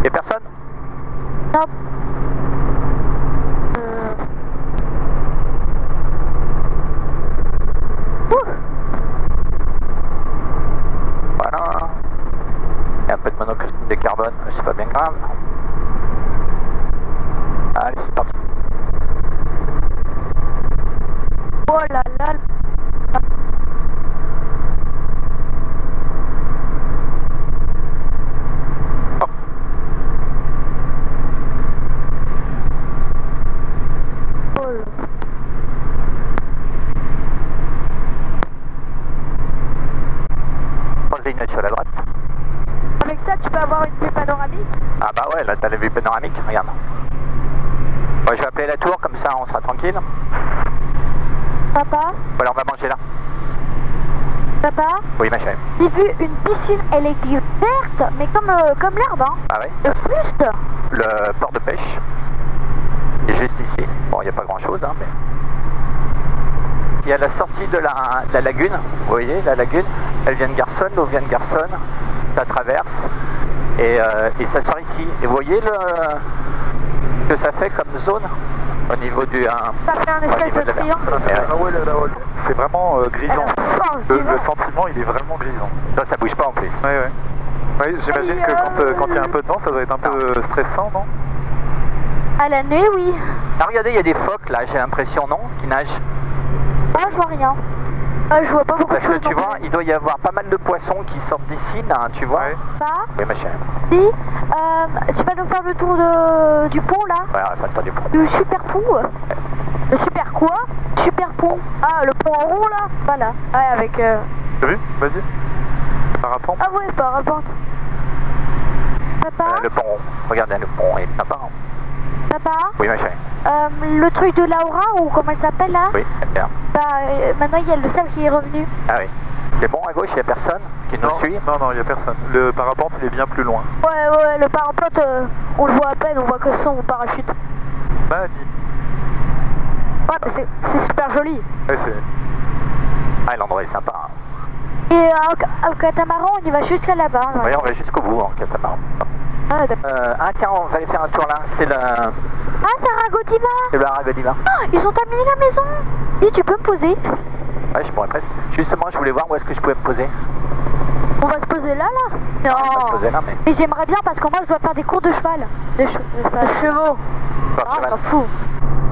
Y'a personne? Non. Voilà. Il y a un peu de monoxyde de carbone, mais c'est pas bien grave. Allez, c'est parti. Oh là là. Ligne sur la droite. Avec ça, tu peux avoir une vue panoramique? Ah bah ouais, là t'as la vue panoramique, regarde. Ouais, je vais appeler la tour, comme ça on sera tranquille. Papa? Voilà, on va manger là. Papa? Oui, ma chérie. J'ai vu une piscine, elle est verte, mais comme l'herbe, hein. Ah ouais? Le buste. Le port de pêche. Il est juste ici. Bon, il n'y a pas grand chose, hein, mais... Il y a la sortie de la lagune, vous voyez, la lagune, elle vient de Garçonne, l'eau vient de Garçonne, ça traverse, et ça sort ici. Et vous voyez ce que ça fait comme zone au niveau du... Ça fait un espèce de triangle. C'est vraiment grisant. Le sentiment, il est vraiment grisant. Ça bouge pas en plus. Ouais. Ouais, j'imagine que quand il y a un peu de vent, ça doit être un peu stressant, non? À la nuit, oui. Ah, regardez, il y a des phoques là, j'ai l'impression, non? Qui nagent. Moi, je vois rien. Je vois pas beaucoup de choses. Parce que tu vois, il doit y avoir pas mal de poissons qui sortent d'ici, là, tu vois. Ouais. Ça? Oui, ma chérie. Si, tu vas nous faire le tour du pont, là? Ouais, on va faire du pont. Du super pont. Le super quoi? Super pont. Ah, le pont en rond, là? Voilà. Ouais, avec... T'as vu? Vas-y. Parapente. Ah ouais, parapente. Papa? Le pont, regardez, le pont est sympa. Hein. Papa? Oui, ma chérie. Le truc de Laura, ou comment elle s'appelle, là? Oui, bien. Bah, maintenant, il y a le sel qui est revenu. Ah oui. C'est bon, à gauche, il n'y a personne qui nous suit? Non, il n'y a personne. Le parapente, il est bien plus loin. Ouais, le parapente, on le voit à peine, on voit que son parachute. Magnifique. Ouais, mais c'est super joli. Ouais, c'est... Ah, l'endroit est sympa. Hein. Et au catamaran, on y va jusqu'à là-bas. Hein. Oui, on va jusqu'au bout en catamaran. Ah, Tiens, on va aller faire un tour là. C'est le... Ah, c'est Aragodiva. C'est le Aragodiva. Oh, ils ont terminé la maison. Dis, tu peux me poser? Ouais, je pourrais presque. Justement, je voulais voir où est-ce que je pouvais me poser. On va se poser là? On va se poser là, mais... Mais j'aimerais bien parce que moi, je dois faire des cours de cheval. De chevaux. Pas de Ah, cheval. m'en fous.